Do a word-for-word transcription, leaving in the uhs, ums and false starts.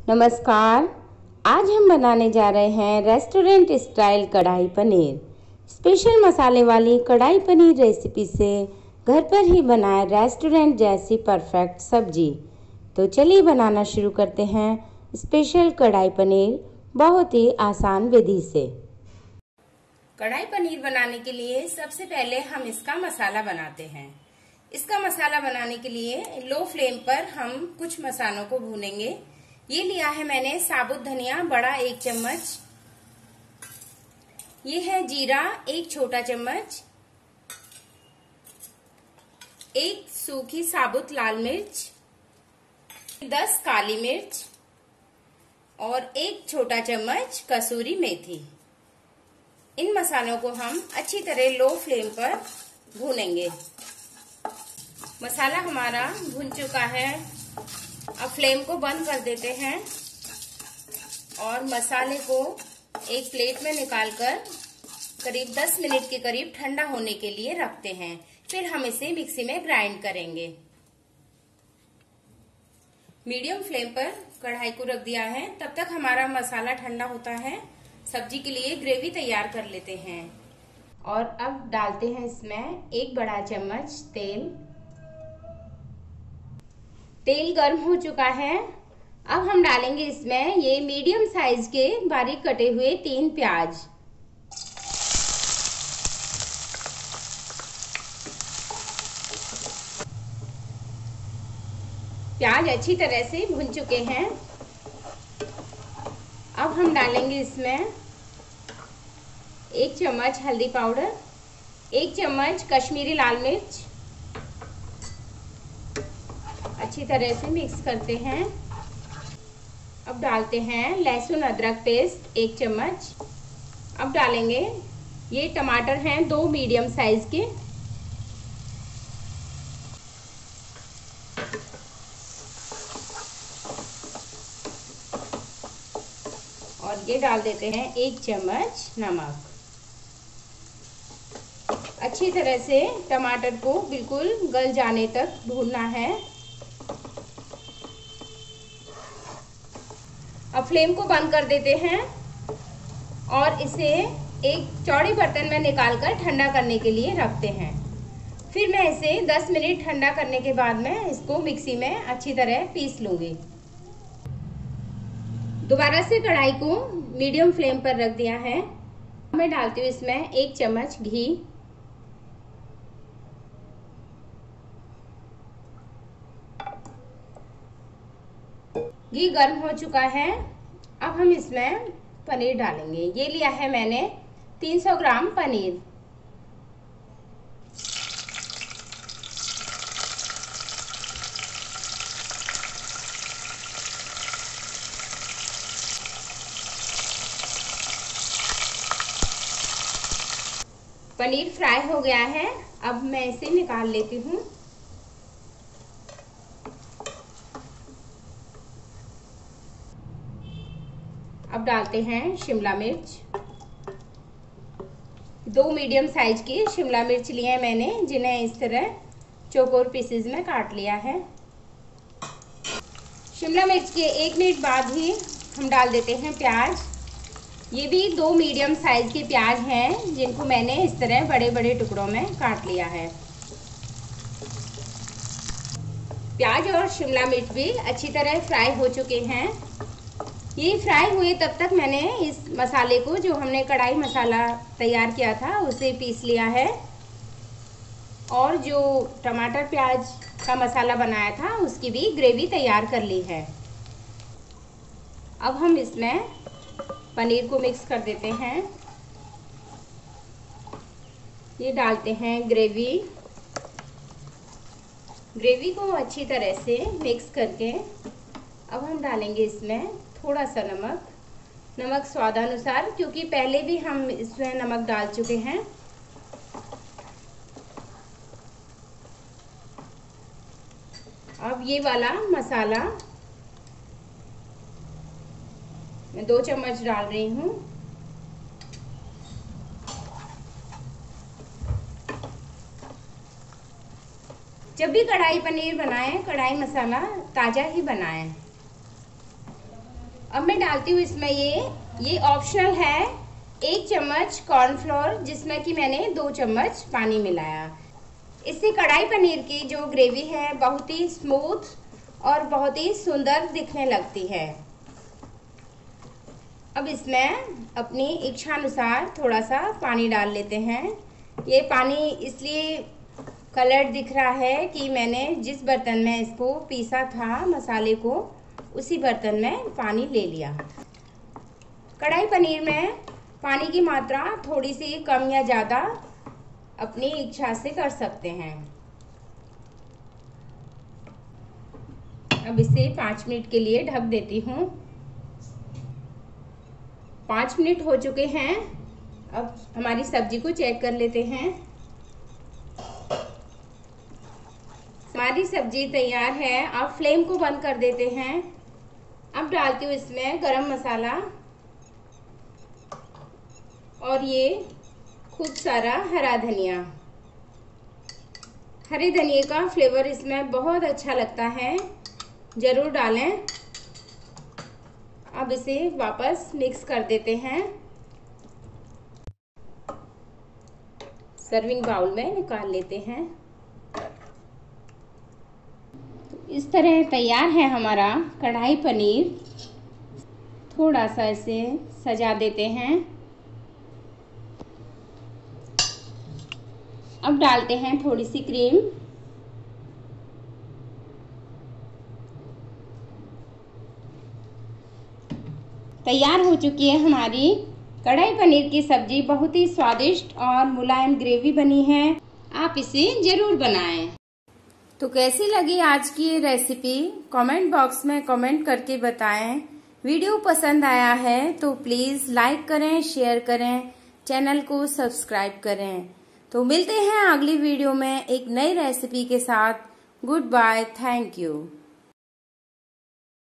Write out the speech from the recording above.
नमस्कार। आज हम बनाने जा रहे हैं रेस्टोरेंट स्टाइल कढ़ाई पनीर। स्पेशल मसाले वाली कढ़ाई पनीर रेसिपी से घर पर ही बनाए रेस्टोरेंट जैसी परफेक्ट सब्जी। तो चलिए बनाना शुरू करते हैं स्पेशल कढ़ाई पनीर बहुत ही आसान विधि से। कढ़ाई पनीर बनाने के लिए सबसे पहले हम इसका मसाला बनाते हैं। इसका मसाला बनाने के लिए लो फ्लेम पर हम कुछ मसालों को भूनेंगे। ये लिया है मैंने साबुत धनिया बड़ा एक चम्मच, ये है जीरा एक छोटा चम्मच, एक सूखी साबुत लाल मिर्च, दस काली मिर्च और एक छोटा चम्मच कसूरी मेथी। इन मसालों को हम अच्छी तरह लो फ्लेम पर भूनेंगे। मसाला हमारा भुन चुका है। अब फ्लेम को बंद कर देते हैं और मसाले को एक प्लेट में निकालकर करीब दस मिनट के करीब ठंडा होने के लिए रखते हैं। फिर हम इसे मिक्सी में ग्राइंड करेंगे। मीडियम फ्लेम पर कढ़ाई को रख दिया है। तब तक हमारा मसाला ठंडा होता है। सब्जी के लिए ग्रेवी तैयार कर लेते हैं। और अब डालते हैं इसमें एक बड़ा चम्मच तेल। तेल गर्म हो चुका है। अब हम डालेंगे इसमें ये मीडियम साइज के बारीक कटे हुए तीन प्याज। प्याज अच्छी तरह से भुन चुके हैं। अब हम डालेंगे इसमें एक चम्मच हल्दी पाउडर, एक चम्मच कश्मीरी लाल मिर्च। अच्छी तरह से मिक्स करते हैं। अब डालते हैं लहसुन अदरक पेस्ट एक चम्मच। अब डालेंगे ये टमाटर हैं दो मीडियम साइज के। और ये डाल देते हैं एक चम्मच नमक। अच्छी तरह से टमाटर को बिल्कुल गल जाने तक भूनना है। अब फ्लेम को बंद कर देते हैं और इसे एक चौड़े बर्तन में निकालकर ठंडा करने के लिए रखते हैं। फिर मैं इसे दस मिनट ठंडा करने के बाद में इसको मिक्सी में अच्छी तरह पीस लूंगी। दोबारा से कढ़ाई को मीडियम फ्लेम पर रख दिया है। मैं डालती हूँ इसमें एक चम्मच घी। घी गर्म हो चुका है। अब हम इसमें पनीर डालेंगे। ये लिया है मैंने तीन सौ ग्राम पनीर। पनीर फ्राई हो गया है। अब मैं इसे निकाल लेती हूँ। अब डालते हैं शिमला मिर्च। दो मीडियम साइज की शिमला मिर्च लिए हैं मैंने, जिन्हें इस तरह चौकोर पीसेस में काट लिया है। शिमला मिर्च के एक मिनट बाद ही हम डाल देते हैं प्याज। ये भी दो मीडियम साइज के प्याज हैं, जिनको मैंने इस तरह बड़े बड़े टुकड़ों में काट लिया है। प्याज और शिमला मिर्च भी अच्छी तरह फ्राई हो चुके हैं। ये फ्राई हुए तब तक मैंने इस मसाले को, जो हमने कढ़ाई मसाला तैयार किया था, उसे पीस लिया है। और जो टमाटर प्याज का मसाला बनाया था उसकी भी ग्रेवी तैयार कर ली है। अब हम इसमें पनीर को मिक्स कर देते हैं। ये डालते हैं ग्रेवी। ग्रेवी को अच्छी तरह से मिक्स करके अब हम डालेंगे इसमें थोड़ा सा नमक। नमक स्वादानुसार, क्योंकि पहले भी हम इसमें नमक डाल चुके हैं। अब ये वाला मसाला मैं दो चम्मच डाल रही हूँ। जब भी कढ़ाई पनीर बनाएं, कढ़ाई मसाला ताज़ा ही बनाएं। अब मैं डालती हूँ इसमें ये ये ऑप्शनल है, एक चम्मच कॉर्नफ्लोर, जिसमें कि मैंने दो चम्मच पानी मिलाया। इससे कढ़ाई पनीर की जो ग्रेवी है बहुत ही स्मूथ और बहुत ही सुंदर दिखने लगती है। अब इसमें अपनी इच्छानुसार थोड़ा सा पानी डाल लेते हैं। ये पानी इसलिए कलर दिख रहा है कि मैंने जिस बर्तन में इसको पीसा था मसाले को, उसी बर्तन में पानी ले लिया। कढ़ाई पनीर में पानी की मात्रा थोड़ी सी कम या ज़्यादा अपनी इच्छा से कर सकते हैं। अब इसे पाँच मिनट के लिए ढक देती हूँ। पाँच मिनट हो चुके हैं। अब हमारी सब्जी को चेक कर लेते हैं। हमारी सब्जी तैयार है। अब फ्लेम को बंद कर देते हैं। अब डालती हूँ इसमें गरम मसाला और ये खूब सारा हरा धनिया। हरे धनिए का फ्लेवर इसमें बहुत अच्छा लगता है, ज़रूर डालें। अब इसे वापस मिक्स कर देते हैं। सर्विंग बाउल में निकाल लेते हैं। तो इस तरह तैयार है हमारा कढ़ाई पनीर। थोड़ा सा इसे सजा देते हैं। अब डालते हैं थोड़ी सी क्रीम। तैयार हो चुकी है हमारी कढ़ाई पनीर की सब्जी। बहुत ही स्वादिष्ट और मुलायम ग्रेवी बनी है। आप इसे जरूर बनाएं। तो कैसी लगी आज की ये रेसिपी कमेंट बॉक्स में कमेंट करके बताएं। वीडियो पसंद आया है तो प्लीज लाइक करें, शेयर करें, चैनल को सब्सक्राइब करें। तो मिलते हैं अगली वीडियो में एक नई रेसिपी के साथ। Goodbye, thank you.